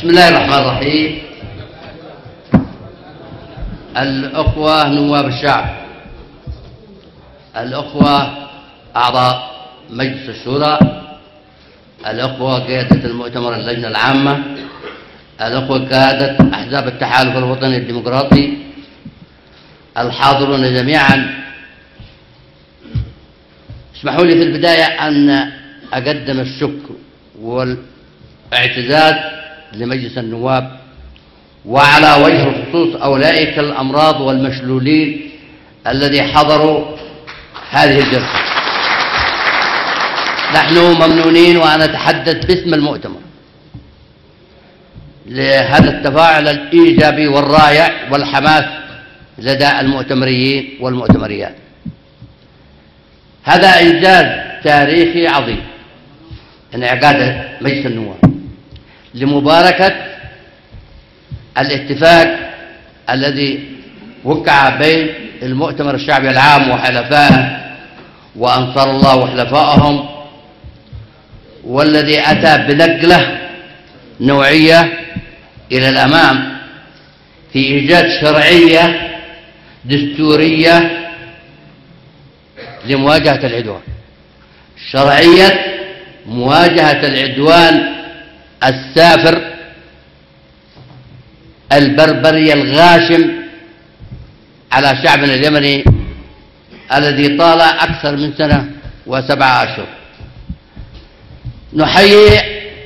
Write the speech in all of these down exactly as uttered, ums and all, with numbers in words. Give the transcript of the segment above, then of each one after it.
بسم الله الرحمن الرحيم. الأخوة نواب الشعب، الأخوة أعضاء مجلس الشورى، الأخوة قيادة المؤتمر اللجنة العامة، الأخوة قيادة أحزاب التحالف الوطني الديمقراطي، الحاضرون جميعا، اسمحوا لي في البداية أن أقدم الشكر والاعتزاز لمجلس النواب، وعلى وجه الخصوص أولئك الأمراض والمشلولين الذي حضروا هذه الجلسة. نحن ممنونين، وأنا أتحدث باسم المؤتمر، لهذا التفاعل الإيجابي والرائع والحماس لدى المؤتمريين والمؤتمريات. هذا إنجاز تاريخي عظيم، انعقاد مجلس النواب لمباركة الاتفاق الذي وقع بين المؤتمر الشعبي العام وحلفائه وأنصار الله وحلفائهم، والذي أتى بنقلة نوعية إلى الأمام في إيجاد شرعية دستورية لمواجهة العدوان، شرعية مواجهة العدوان السافر البربري الغاشم على شعبنا اليمني الذي طال أكثر من سنة وسبعة أشهر. نحيي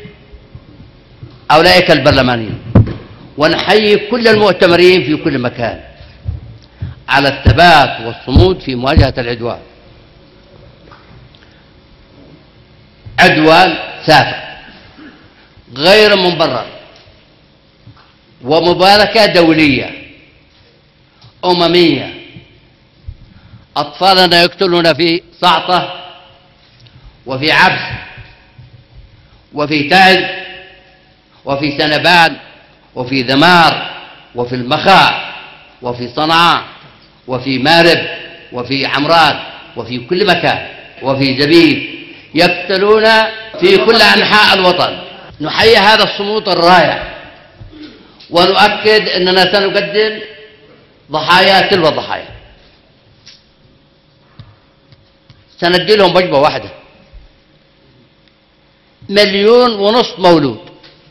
أولئك البرلمانيين، ونحيي كل المؤتمرين في كل مكان على الثبات والصمود في مواجهة العدوان. عدوان سافر غير مبرر، ومباركة دولية أممية. أطفالنا يقتلون في صعطة وفي عبس وفي تعز وفي سنبان وفي ذمار وفي المخاء وفي صنعاء وفي مارب وفي عمران وفي كل مكان وفي زبيب، يقتلون في كل أنحاء الوطن. نحيي هذا الصمود الرائع، ونؤكد أننا سنقدم ضحايا تلو الضحايا. سندي لهم وجبة واحدة، مليون ونصف مولود،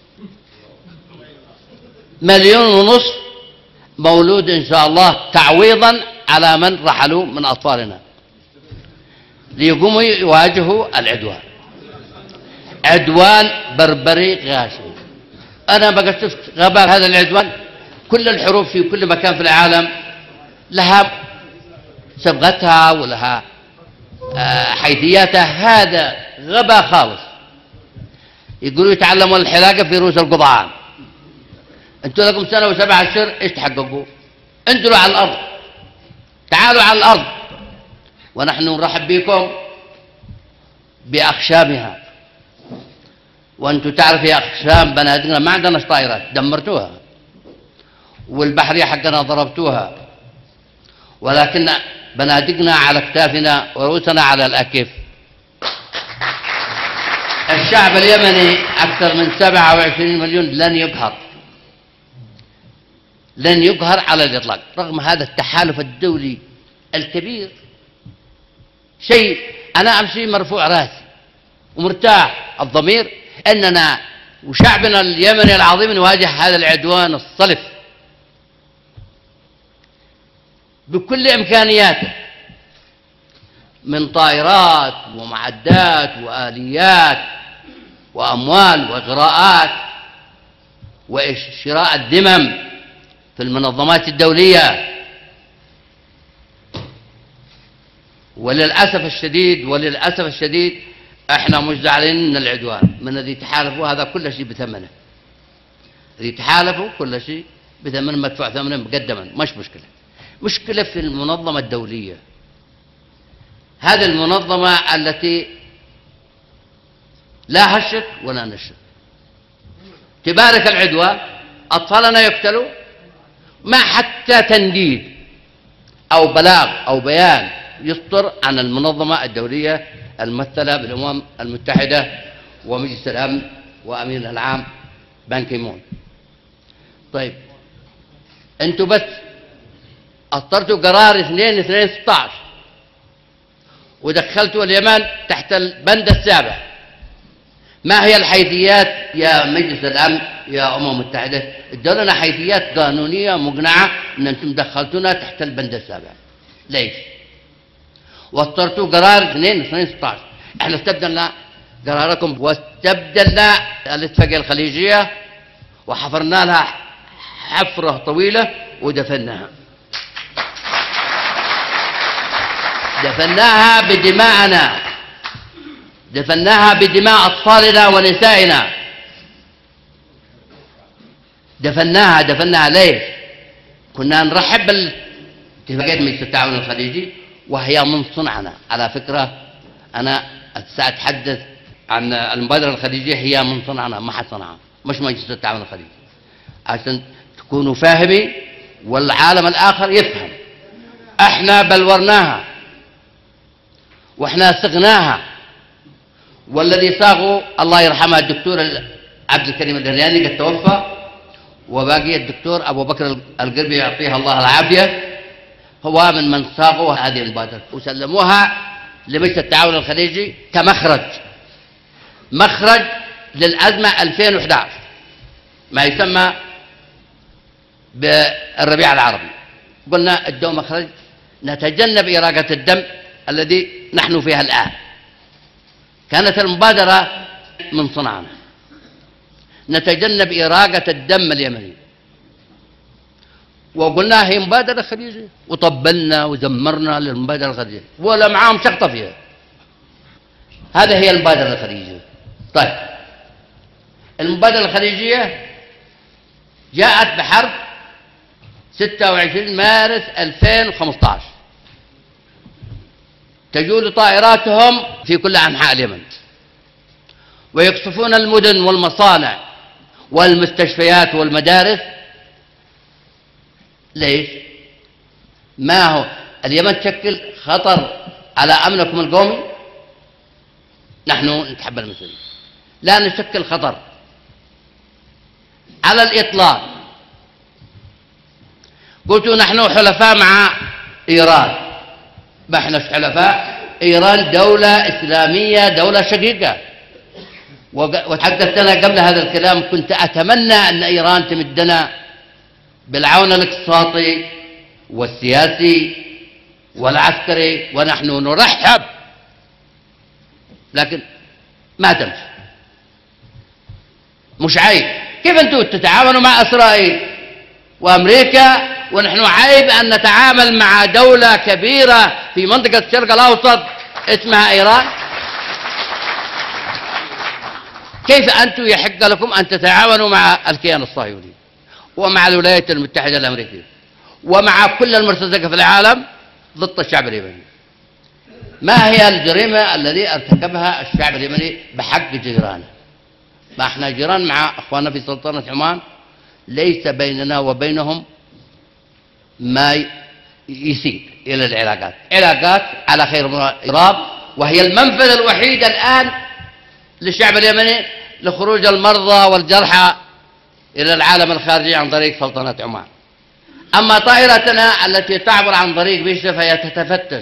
مليون ونصف مولود إن شاء الله، تعويضا على من رحلوا من أطفالنا ليقوموا يواجهوا العدوان. عدوان بربري غاشم. أنا بقى شفت غباء هذا العدوان. كل الحروب في كل مكان في العالم لها صبغتها ولها حيثياتها، هذا غباء خالص. يقولوا يتعلموا الحلاقة في رؤوس القضعان. انتوا لكم سنة وسبعة أشهر، ايش تحققوا؟ انزلوا على الأرض، تعالوا على الأرض، ونحن نرحب بكم بأخشامها. وانتم تعرفوا يا أخشام بنادقنا ما عندناش طائرات، دمرتوها، والبحرية حقنا ضربتوها، ولكن بنادقنا على كتافنا ورؤوسنا على الأكف. الشعب اليمني أكثر من سبعة وعشرين مليون لن يقهر، لن يقهر على الإطلاق، رغم هذا التحالف الدولي الكبير. شيء أنا أمشي مرفوع راسي ومرتاح الضمير أننا وشعبنا اليمني العظيم نواجه هذا العدوان الصلف بكل إمكانياته، من طائرات ومعدات وآليات وأموال وإغراءات وشراء الذمم في المنظمات الدولية. وللأسف الشديد وللأسف الشديد احنا مش زعلانين من العدوان، من الذي تحالفوا هذا كل شيء بثمنه، الذي تحالفوا كل شيء بثمنه، مدفوع ثمنه مقدما، مش مشكلة. مشكلة في المنظمة الدولية، هذه المنظمة التي لا هشت ولا نشت، تبارك العدوان، أطفالنا يقتلوا، ما حتى تنديد أو بلاغ أو بيان يصدر عن المنظمة الدولية الممثلة بالأمم المتحدة ومجلس الأمن وأمينها العام بان كي مون. طيب انتوا بس اصدرتوا قرار اثنين اثنين ستة عشر ودخلتوا اليمن تحت البند السابع. ما هي الحيثيات يا مجلس الامن يا امم متحده؟ ادوا لنا حيثيات قانونيه مقنعه ان انتم دخلتونا تحت البند السابع. ليش؟ واصدرتوا قرار اثنين اثنين ستة عشر. احنا استبدلنا قراركم واستبدلنا الاتفاقيه الخليجيه وحفرنا لها حفره طويله ودفناها. دفناها بدماءنا، دفناها بدماء أطفالنا ونسائنا، دفناها دفناها ليش؟ كنا نرحب بالاتفاقية مجلس التعاون الخليجي وهي من صنعنا. على فكرة أنا سأتحدث عن المبادرة الخليجية، هي من صنعنا، ما حد صنعها، مش مجلس التعاون الخليجي، عشان تكونوا فاهمين والعالم الآخر يفهم. احنا بلورناها واحنا سقناها، والذي صاغه الله يرحمه الدكتور عبد الكريم الدرياني قد توفى، وباقي الدكتور ابو بكر القربي يعطيه الله العافيه، هو من من صاغوا هذه المبادره وسلموها لمجلس التعاون الخليجي كمخرج، مخرج للازمه ألفين وأحد عشر، ما يسمى بالربيع العربي. قلنا ادوا مخرج نتجنب اراقه الدم الذي نحن فيها الآن. كانت المبادرة من صنعنا، نتجنب إراقة الدم اليمني، وقلنا هي مبادرة خليجية وطبلنا وزمرنا للمبادرة الخليجية ولا معاهم شخطة فيها. هذا هي المبادرة الخليجية. طيب المبادرة الخليجية جاءت بحرف ستة وعشرين مارس ألفين وخمسة عشر، تجول طائراتهم في كل أنحاء اليمن ويقصفون المدن والمصانع والمستشفيات والمدارس. ليش؟ ما هو اليمن تشكل خطر على أمنكم القومي؟ نحن نتحمل المسؤولية، لا نشكل خطر على الإطلاق. قلت نحن حلفاء مع إيران، ما احنا حلفاء. إيران دولة إسلامية، دولة شقيقة، وتحدثت أنا قبل هذا الكلام كنت أتمنى أن إيران تمدنا بالعون الاقتصادي والسياسي والعسكري ونحن نرحب، لكن ما تمشي. مش عيب كيف أنتم تتعاونوا مع إسرائيل وأمريكا ونحن عيب أن نتعامل مع دولة كبيرة في منطقة الشرق الأوسط اسمها إيران؟ كيف أنتم يحق لكم أن تتعاونوا مع الكيان الصهيوني ومع الولايات المتحدة الأمريكية ومع كل المرتزقة في العالم ضد الشعب اليمني؟ ما هي الجريمة التي ارتكبها الشعب اليمني بحق جيرانه؟ ما احنا جيران مع أخواننا في سلطنة عمان، ليس بيننا وبينهم ما يسيء إلى العلاقات، علاقات على خير مراد، وهي المنفذ الوحيد الآن للشعب اليمني لخروج المرضى والجرحى إلى العالم الخارجي عن طريق سلطنة عمان. أما طائرتنا التي تعبر عن طريق بيشة فهي تتفتش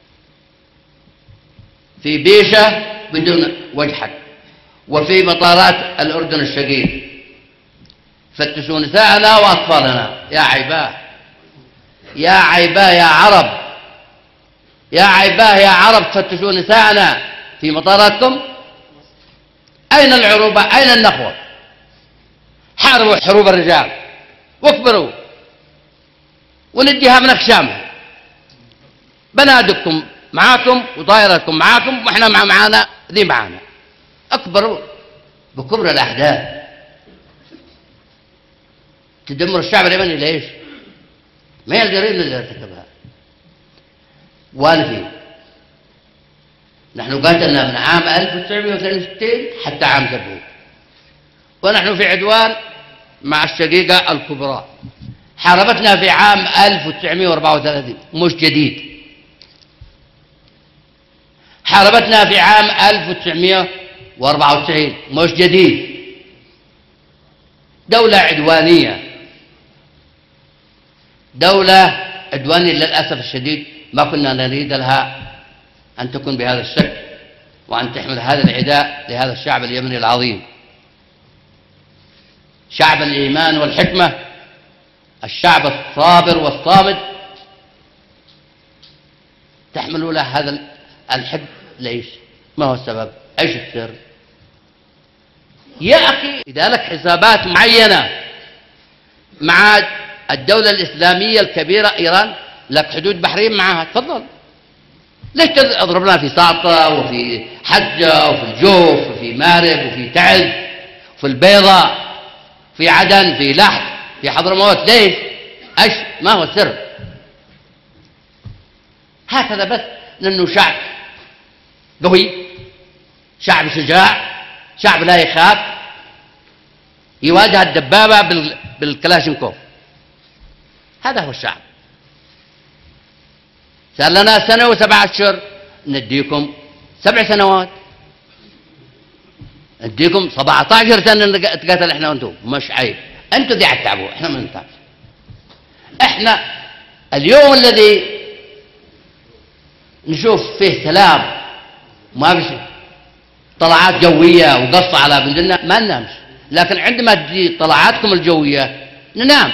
في بيشة بدون وجه حق، وفي مطارات الأردن الشقيق فتشوا نساءنا وأطفالنا. يا عيباه يا عيباه يا عرب، يا عيباه يا عرب، فتشوا نساءنا في مطاراتكم. أين العروبة؟ أين النخوة؟ حاربوا حروب الرجال واكبروا ونديها من أخشامها. بنادقكم معاكم وطائرتكم معاكم وإحنا مع معانا ذي معانا. أكبروا بكبر الأحداث، تدمر الشعب اليمني. ليش؟ ما هي الجريمة اللي ارتكبها؟ والفي نحن قاتلنا من عام ألف وتسعمائة واثنين وستين حتى عام سبعين، ونحن في عدوان مع الشقيقة الكبرى. حاربتنا في عام ألف وتسعمائة وأربعة وثلاثين، مش جديد. حاربتنا في عام ألف وتسعمائة وأربعة وتسعين، مش جديد. دولة عدوانية دولة عدوانية للأسف الشديد، ما كنا نريد لها أن تكون بهذا الشكل وأن تحمل هذا العداء لهذا الشعب اليمني العظيم، شعب الإيمان والحكمة، الشعب الصابر والصامد، تحملوا له هذا الحب. ليش؟ ما هو السبب؟ ايش السر؟ يا أخي إذا لك حسابات معينة مع الدولة الإسلامية الكبيرة إيران، لك حدود بحرين معها، تفضل. ليش تضرب لنا في ساطة وفي حجة وفي الجوف وفي مارب وفي تعز وفي البيضاء في عدن في لحج في حضرموت؟ ليش؟ ايش؟ ما هو السر؟ هكذا بس، لأنه شعب قوي، شعب شجاع، شعب لا يخاف، يواجه الدبابة بالكلاشنكوف. هذا هو الشعب. صار لنا سنة وسبعة أشهر، نديكم سبع سنوات، نديكم سبعة عشر سنة نتقاتل احنا وانتم، مش عيب. انتم ذي تعبوا، احنا ما نتعب. احنا اليوم الذي نشوف فيه سلام، ما في شيء، طلعات جوية وقص على بلدنا، ما ننامش. لكن عندما تجي طلعاتكم الجوية ننام،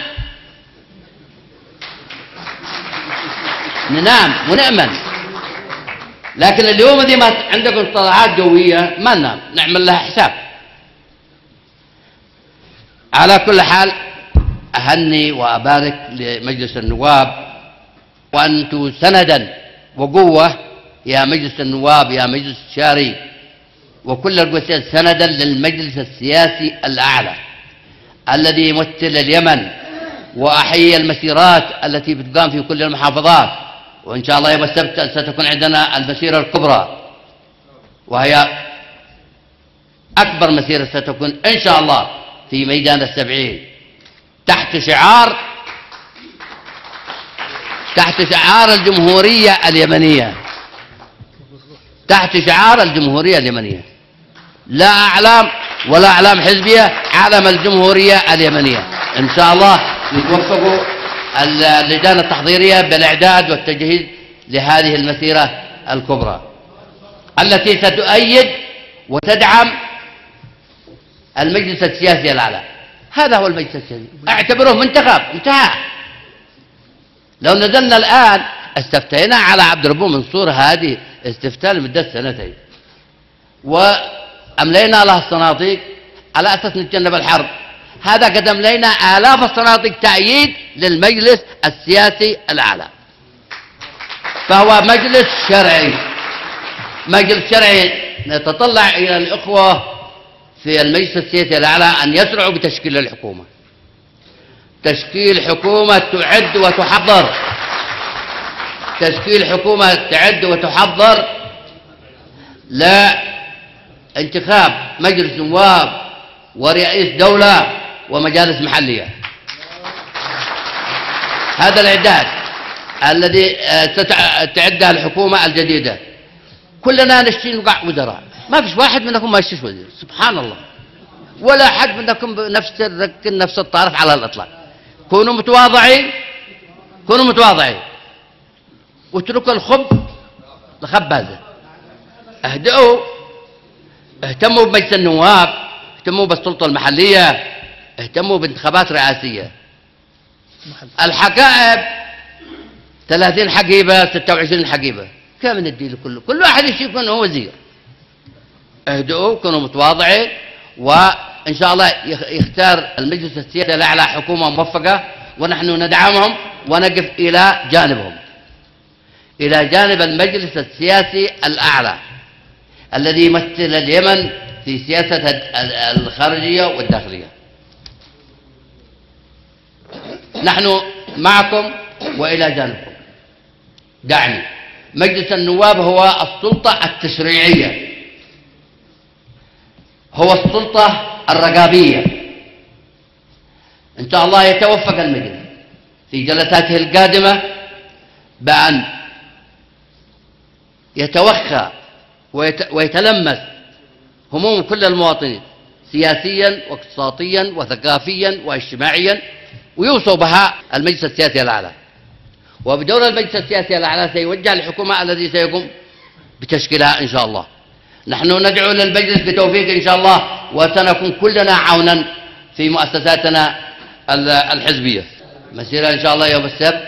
ننام ونأمن. لكن اليوم الذي ما عندكم طلعات جوية ما ننام، نعمل لها حساب. على كل حال أهني وأبارك لمجلس النواب، وأنتم سندا وقوة يا مجلس النواب، يا مجلس الشاري وكل القوى، سندا للمجلس السياسي الأعلى الذي يمثل اليمن، وأحيي المسيرات التي بتقام في كل المحافظات. وإن شاء الله يوم السبت ستكون عندنا المسيرة الكبرى، وهي أكبر مسيرة ستكون إن شاء الله في ميدان السبعين، تحت شعار تحت شعار الجمهورية اليمنية، تحت شعار الجمهورية اليمنية، لا أعلام ولا أعلام حزبية، علم الجمهورية اليمنية. إن شاء الله يتوفقوا اللجان التحضيرية بالإعداد والتجهيز لهذه المسيرة الكبرى التي ستؤيد وتدعم المجلس السياسي الأعلى. هذا هو المجلس السياسي، اعتبروه منتخب انتهى. لو نزلنا الآن استفتينا على عبد الربو منصور هذه استفتاء لمدة سنتين، وأملينا له الصناديق على أساس نتجنب الحرب. هذا قد أملينا آلاف الصناديق تأييد للمجلس السياسي الأعلى. فهو مجلس شرعي، مجلس شرعي. نتطلع إلى الإخوة في المجلس السياسي الأعلى أن يسرعوا بتشكيل الحكومة، تشكيل حكومة تعد وتحضر، تشكيل حكومة تعد وتحضر لانتخاب مجلس نواب ورئيس دولة ومجالس محلية. هذا الإعداد الذي ستعدها الحكومة الجديدة. كلنا نشتي نقع وزراء، ما فيش واحد منكم ما يشتيش وزير، سبحان الله، ولا حد منكم بنفس الركن نفس الطرف على الإطلاق. كونوا متواضعين، كونوا متواضعين واتركوا الخب لخبازه. اهدئوا، اهتموا بمجلس النواب، اهتموا بالسلطة المحلية، اهتموا بانتخابات رئاسية. الحقائب ثلاثين حقيبة ستة وعشرين حقيبة، كم ندي لكل كل واحد يكون هو وزير. اهدئوا، كونوا متواضعين، وإن شاء الله يختار المجلس السياسي الأعلى حكومة موفقة، ونحن ندعمهم ونقف إلى جانبهم، إلى جانب المجلس السياسي الأعلى الذي يمثل اليمن في سياسة الخارجية والداخلية. نحن معكم وإلى جانبكم. دعني. مجلس النواب هو السلطة التشريعية، هو السلطة الرقابية. إن شاء الله يتوفق المجلس في جلساته القادمة بأن يتوخى ويتلمس هموم كل المواطنين سياسيا واقتصاديا وثقافيا واجتماعيا، ويوصوا بها المجلس السياسي الأعلى. وبدور المجلس السياسي الأعلى سيوجه الحكومة الذي سيقوم بتشكيلها إن شاء الله. نحن ندعو للمجلس بتوفيق إن شاء الله، وسنكون كلنا عونا في مؤسساتنا الحزبية. مسيرة إن شاء الله يوم السبت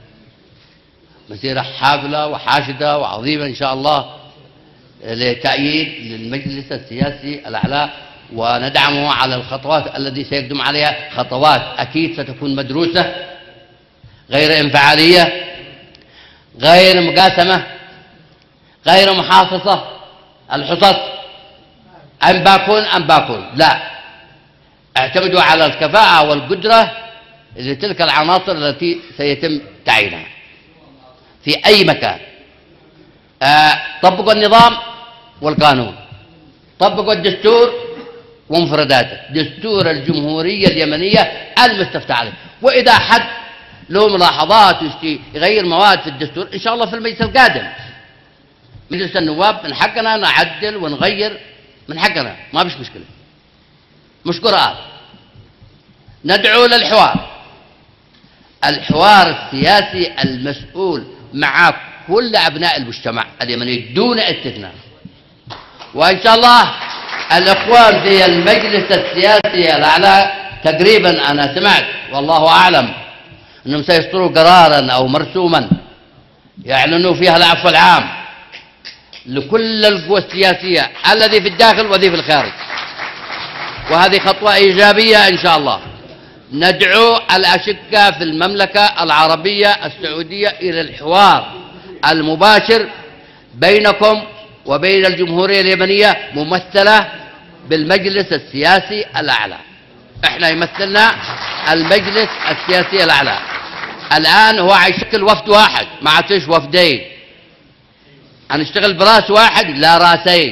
مسيرة حافلة وحاشدة وعظيمة إن شاء الله لتأييد للمجلس السياسي الأعلى، وندعمه على الخطوات التي سيقدم عليها، خطوات أكيد ستكون مدروسة، غير انفعالية، غير مقاسمة، غير محاصصة. الحصص أم باكون أم باكون، لا، اعتمدوا على الكفاءة والقدرة لتلك العناصر التي سيتم تعيينها في أي مكان. آه طبقوا النظام والقانون، طبقوا الدستور ومفرداته، دستور الجمهورية اليمنية المستفتى عليه. وإذا حد له ملاحظات يغير مواد في الدستور إن شاء الله في المجلس القادم، مجلس النواب من حقنا نعدل ونغير، من حقنا، ما فيش مشكلة، مش قرآن. ندعو للحوار، الحوار السياسي المسؤول مع كل أبناء المجتمع اليمني دون استثناء. وإن شاء الله الإخوان في المجلس السياسي الأعلى تقريبا أنا سمعت والله أعلم أنهم سيصدروا قرارا أو مرسوما يعلنوا فيها العفو العام لكل القوى السياسية الذي في الداخل والذي في الخارج، وهذه خطوة إيجابية إن شاء الله. ندعو الأشقاء في المملكة العربية السعودية إلى الحوار المباشر بينكم وبين الجمهورية اليمنية ممثلة بالمجلس السياسي الأعلى. احنا يمثلنا المجلس السياسي الأعلى. الآن هو هيشكل وفد واحد، ما عاد فيش وفدين، هنشتغل براس واحد لا راسين.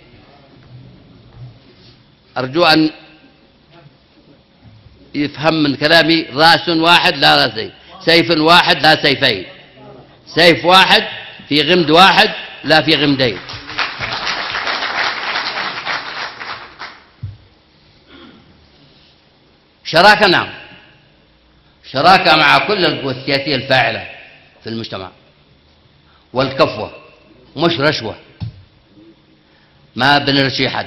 أرجو أن يفهم من كلامي، راس واحد لا راسين، سيف واحد لا سيفين، سيف واحد في غمد واحد لا في غمدين. شراكة، نعم، شراكة مع كل القوى السياسية الفاعلة في المجتمع، والكفوة مش رشوة، ما بنرشي حد.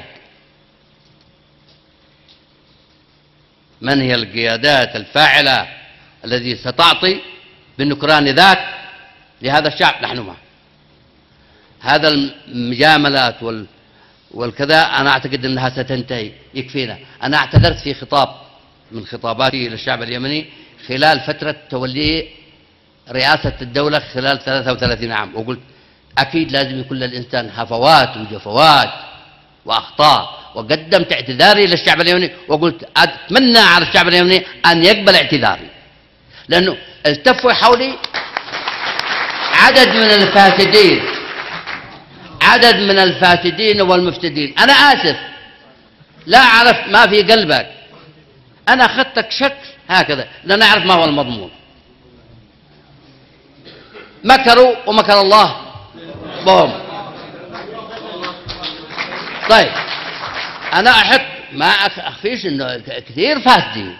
من هي القيادات الفاعلة التي ستعطي بالنكران ذاك لهذا الشعب؟ نحن معه. هذا المجاملات وال والكذا أنا أعتقد أنها ستنتهي، يكفينا. أنا اعتذرت في خطاب من خطاباتي للشعب اليمني خلال فترة تولي رئاسة الدولة خلال ثلاثة وثلاثين عام، وقلت أكيد لازم يكون للإنسان هفوات وجفوات وأخطاء، وقدمت اعتذاري للشعب اليمني وقلت أتمنى على الشعب اليمني أن يقبل اعتذاري، لأنه التفوا حولي عدد من الفاسدين، عدد من الفاسدين والمفسدين. أنا آسف، لا أعرف ما في قلبك، أنا أخذتك شك هكذا لا نعرف ما هو المضمون. مكروا ومكر الله بهم. طيب أنا أحب ما أخفيش إنه كثير فاسدين،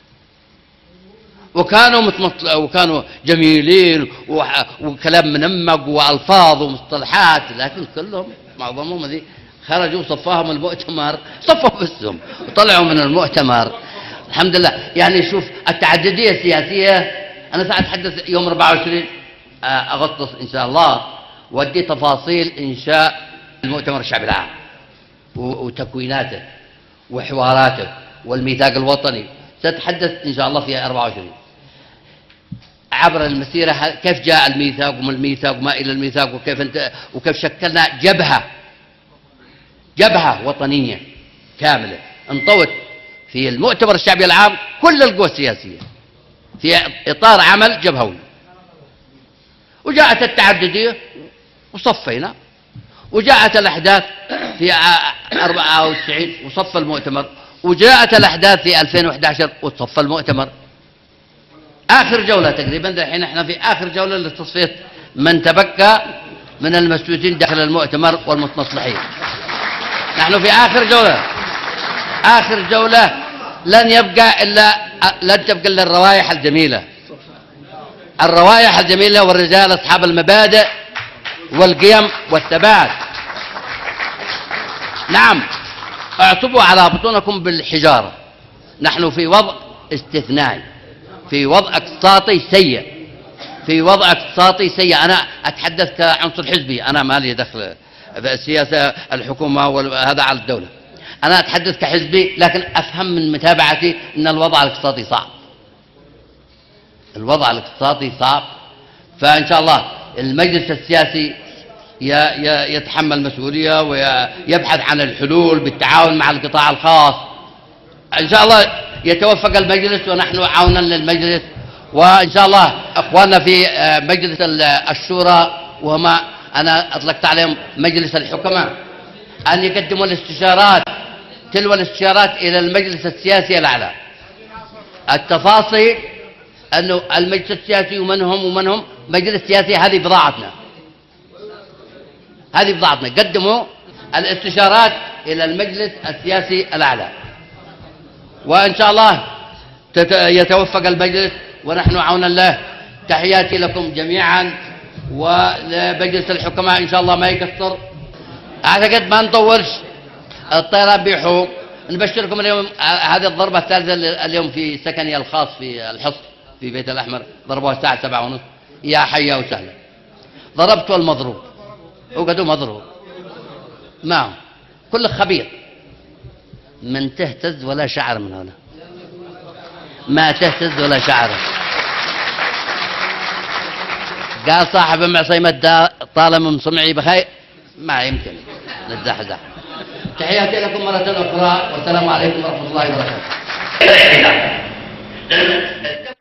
وكانوا متمطل وكانوا جميلين وكلام منمق وألفاظ ومصطلحات، لكن كلهم معظمهم ذي خرجوا صفاهم المؤتمر، صفوا بسهم وطلعوا من المؤتمر. الحمد لله. يعني شوف التعددية السياسية، أنا سأتحدث يوم أربعة وعشرين أغسطس إن شاء الله، ودي تفاصيل إنشاء المؤتمر الشعبي العام وتكويناته وحواراته والميثاق الوطني، سأتحدث إن شاء الله في أربعة وعشرين عبر المسيرة كيف جاء الميثاق وما الميثاق وما إلى الميثاق، وكيف انت وكيف شكلنا جبهة جبهة وطنية كاملة انطوت في المؤتمر الشعبي العام كل القوى السياسية في إطار عمل جبهوي. وجاءت التعددية وصفينا، وجاءت الأحداث في أربعة وتسعين وصف المؤتمر، وجاءت الأحداث في ألفين وأحد عشر وصف المؤتمر. آخر جولة تقريبا الحين احنا في آخر جولة لتصفية من تبقى من المسؤولين داخل المؤتمر والمتصلحين. نحن في آخر جولة، آخر جولة لن يبقى إلا لن تبقى الا الروائح الجميله، الروائح الجميله والرجال اصحاب المبادئ والقيم والثبات. نعم، اعصبوا على بطونكم بالحجاره. نحن في وضع استثنائي، في وضع اقتصادي سيء، في وضع اقتصادي سيء. انا اتحدث كعنصر حزبي، انا ما لي دخل في السياسه الحكومه وهذا على الدوله. انا اتحدث كحزبي، لكن افهم من متابعتي ان الوضع الاقتصادي صعب. الوضع الاقتصادي صعب، فان شاء الله المجلس السياسي يتحمل مسؤوليه ويبحث عن الحلول بالتعاون مع القطاع الخاص. ان شاء الله يتوفق المجلس ونحن عونا للمجلس، وان شاء الله اخواننا في مجلس الشورى وهما انا اطلقت عليهم مجلس الحكماء ان يقدموا الاستشارات تلو الاستشارات الى المجلس السياسي الاعلى. التفاصيل انه المجلس السياسي ومنهم ومنهم مجلس سياسي، هذه بضاعتنا، هذه بضاعتنا. قدموا الاستشارات الى المجلس السياسي الاعلى، وان شاء الله يتوفق المجلس ونحن عونا له. تحياتي لكم جميعا ولمجلس الحكماء، ان شاء الله ما يقصر. اعتقد ما نطولش، الطيران بيحوم. نبشركم اليوم هذه الضربه الثالثه اليوم في سكني الخاص في الحصن في بيت الاحمر، ضربوها الساعه سبعة ونص. يا حيا وسهلا. ضربت والمضروب، وقدوا مضروب معهم كل خبير. من تهتز ولا شعر من هنا، ما تهتز ولا شعر. قال صاحب ام عصيمة طالما من صمعي بخير ما يمكن نتزحزح. تحياتي لكم مرة أخرى، والسلام عليكم ورحمة الله وبركاته.